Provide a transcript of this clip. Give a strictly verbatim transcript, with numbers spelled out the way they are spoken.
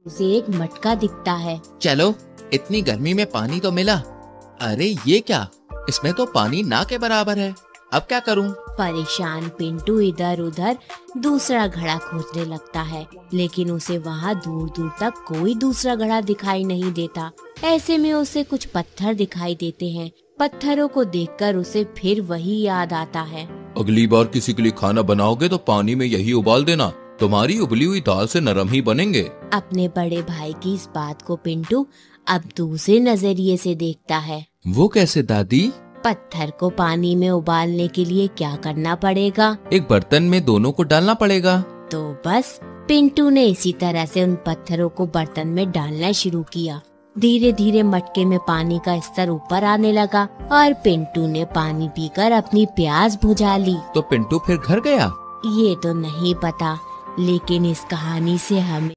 उसे एक मटका दिखता है। चलो, इतनी गर्मी में पानी तो मिला। अरे ये क्या, इसमें तो पानी ना के बराबर है। अब क्या करूं? परेशान पिंटू इधर उधर दूसरा घड़ा खोजने लगता है, लेकिन उसे वहाँ दूर दूर तक कोई दूसरा घड़ा दिखाई नहीं देता। ऐसे में उसे कुछ पत्थर दिखाई देते हैं। पत्थरों को देखकर उसे फिर वही याद आता है। अगली बार किसी के लिए खाना बनाओगे तो पानी में यही उबाल देना, तुम्हारी उबली हुई दाल से नरम ही बनेंगे। अपने बड़े भाई की इस बात को पिंटू अब दूसरे नजरिए से देखता है। वो कैसे दादी? पत्थर को पानी में उबालने के लिए क्या करना पड़ेगा? एक बर्तन में दोनों को डालना पड़ेगा। तो बस पिंटू ने इसी तरह से उन पत्थरों को बर्तन में डालना शुरू किया। धीरे धीरे मटके में पानी का स्तर ऊपर आने लगा और पिंटू ने पानी पीकर अपनी प्यास बुझा ली। तो पिंटू फिर घर गया? ये तो नहीं पता, लेकिन इस कहानी से हमें